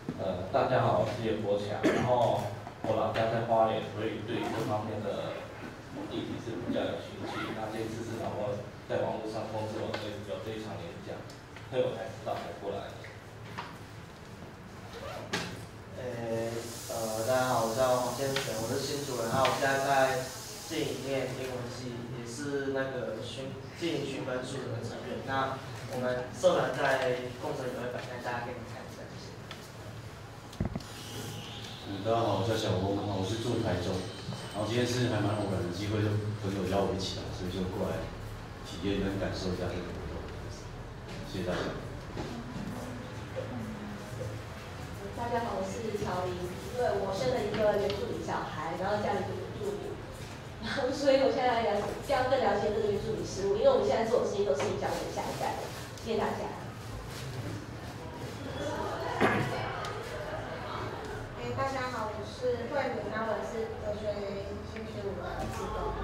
大家好，我是叶国强，然后我老家在花莲，所以对这方面的议题是比较有兴趣。那这一次是然后在网络上通知我有这一场演讲，所以我才知道才过来的。 大家好，我叫黄建全，我是新主人，然后我现在在经营念英文系，也是那个经营学分数的成员。那我们社团在工程有一本，那大家可以看一下。 大家好，我叫小翁，我是住台中，然后今天是还蛮偶然的机会，就朋友邀我一起来，所以就过来体验跟感受一下这个活动。谢谢大家。 大家好，我是乔琳。因为我生了一个原住民小孩，然后家里有原住民，然后所以我现在要更了解这个原住民事务，因为我们现在做的事情都是影响我们下一代的。谢谢大家。 大家好，我是慧敏，那我是哲学新学5的志工。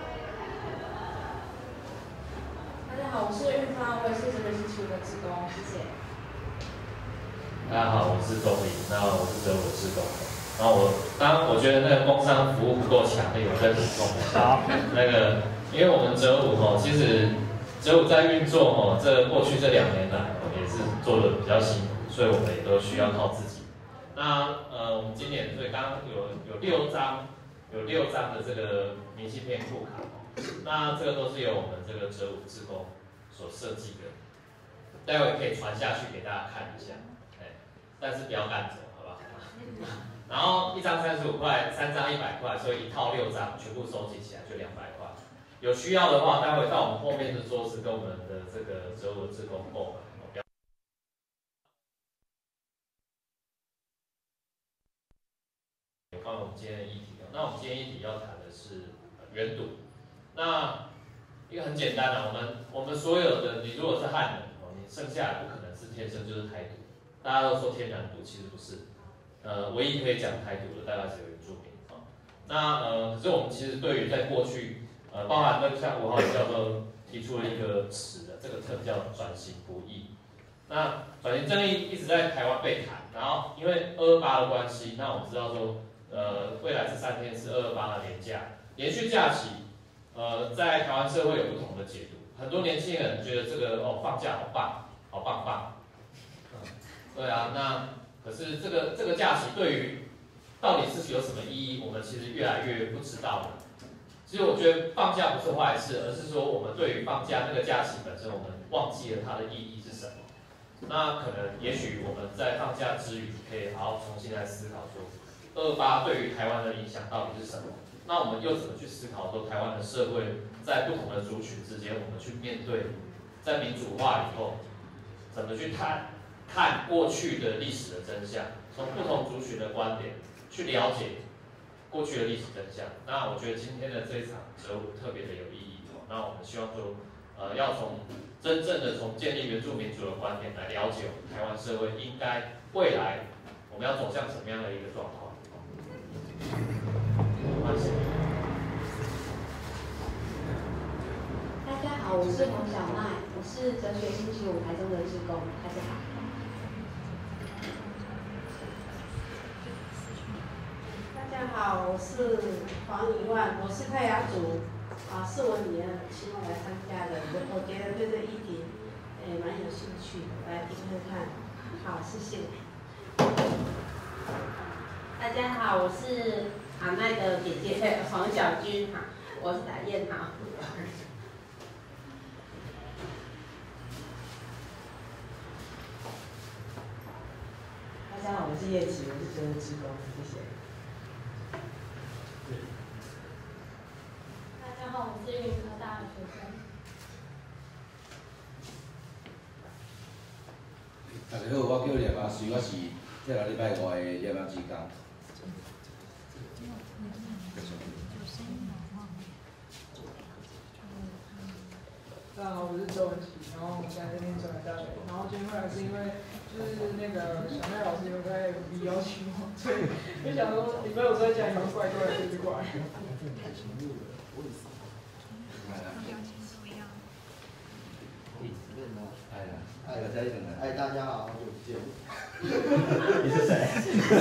大家好，我是玉芳，我也是哲学新学5的志工，谢谢。 大家好，我是钟林，那我是哲武志工。然后我觉得那个工商服务不够强烈，我再补充一下。那个，因为我们哲武其实哲武在运作过去这2年来也是做的比较辛苦，所以我们也都需要靠自己。那我们今年所以刚刚有6张的这个明信片库卡，那这个都是由我们这个哲武志工所设计的，待会可以传下去给大家看一下。但是不要赶走，好不好？然后1张35块，3张100块，所以一套6张全部收集起来就200块。有需要的话，待会到我们后面的桌子跟我们的这个哲武志工购买。有关我们今天的议题，那我们今天议题要谈的是原赌。那一个很简单的，我们所有的，你如果是汉人你生下来不可能是天生就是台独。大家都说天然独，其实不是。唯一可以讲台独的大概只有原住民那可是我们其实对于在过去包含那像5号教授提出了一个词的这个term叫转型不易。那转型正义一直在台湾被谈，然后因为228的关系，那我们知道说未来这3天是228的连假，连续假期在台湾社会有不同的解读。很多年轻人觉得这个放假好棒，好棒棒。对啊，那可是这个假期对于到底是有什么意义，我们其实越来越不知道了。其实我觉得放假不是坏事，而是说我们对于放假那个假期本身，我们忘记了它的意义是什么。那可能也许我们在放假之余，可以好好重新来思考说，228对于台湾的影响到底是什么？那我们又怎么去思考说台湾的社会在不同的族群之间，我们去面对，在民主化以后，怎么去看过去的历史的真相，从不同族群的观点去了解过去的历史真相。那我觉得今天的这一场哲武特别的有意义那我们希望说，要真正的从建立原住民族的观点来了解我们台湾社会应该未来我们要走向什么样的一个状况。 大家好，我是黄小麦，我是哲学新学5台中的志工，大家好。 大家好，我是黄以万，我是泰雅族，是我女儿希望来参加的，我觉得对这议题蛮有兴趣的，来听听看。好，谢谢。 大家好，我是阿麦的姐姐黄小军我是打燕大家好，我是叶琪，我是哲武志工，谢谢。 大家好，我是云科大的学生。 大家好，我叫叶阿水，我是这个礼拜5的叶阿志工。 大家好，我是周文琪，然后我现在在念中南大学，然后今天会来是因为就是那个小麦老师有在FB邀请我，所以就想说礼拜5在家里面怪怪的，所以就过来。 哎，大家好，好久不见。 你是谁？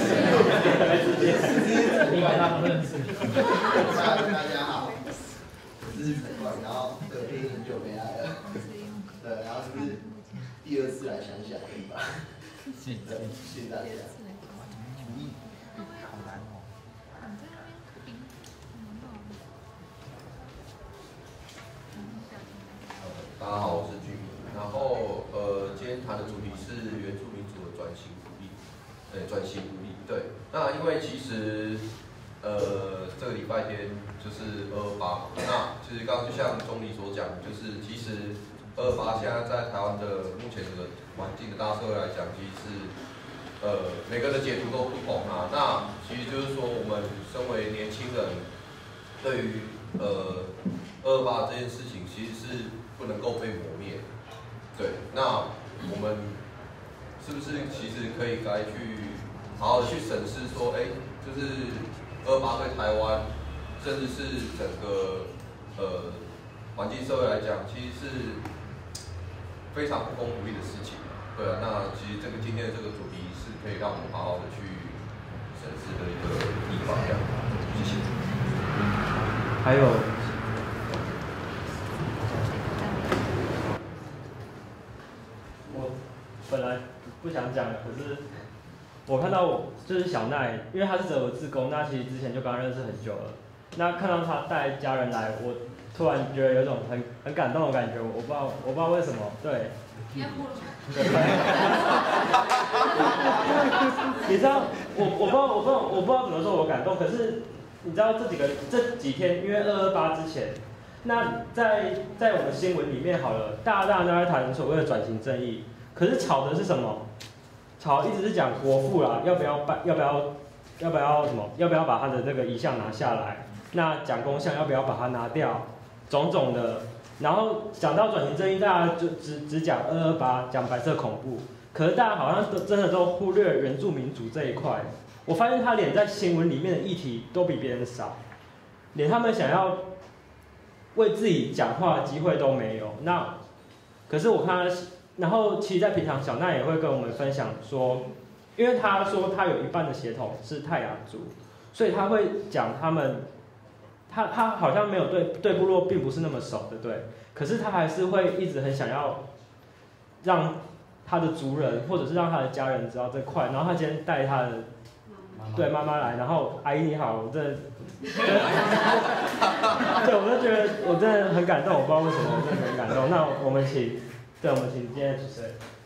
你把他不认识。 大家好，我是陈冠，然后得病很久没来了。对，然后是第2次来想想而已吧。谢谢大家。好难哦。 大家好，我是居民。然后今天谈的主题是原住民族的转型福利，转型福利。对，那因为其实这个礼拜天就是228，那其实刚刚就像钟理所讲，就是其实228现在在台湾的目前的环境的大社会来讲，其实是每个人的解读都不同啊。那其实就是说，我们身为年轻人，对于228这件事情，其实是不能够被磨灭。对，那我们是不是其实可以该去好好的去审视说，就是228对台湾，甚至是整个环境社会来讲，其实是非常不公不义的事情。对啊，那其实今天的这个主题是可以让我们好好的去审视的一个地方，这样。谢谢。 还有。本来不想讲的，可是我看到就是小奈，因为他是哲文志工，那其实之前就跟他认识很久了。那看到他带家人来，我突然觉得有一种很感动的感觉，我不知道为什么，对。你知道，我不知道怎么说我感动，可是你知道这几天，因为228之前，那在我们新闻里面好了，大家都在谈所谓的转型正义。可是吵的是什么？吵一直是讲国父啦，要不要什么？要不要把他的那个遗像拿下来？那蒋公像要不要把它拿掉？种种的。然后讲到转型正义，大家就只讲228，讲白色恐怖。可是大家好像真的都忽略原住民族这一块。我发现他连在新闻里面的议题都比别人少，连他们想要为自己讲话的机会都没有。那可是我看他。然后，其实，在平常小奈也会跟我们分享说，因为他说他有一半的血统是泰雅族，所以他会讲他们，他好像没有对部落并不是那么熟，对不对？可是他还是会一直很想要让他的族人或者是让他的家人知道这块。然后他今天带他的妈妈来，然后阿姨你好，我真的，对，我就觉得我真的很感动，我不知道为什么，我真的很感动。那我们请今天的主持人。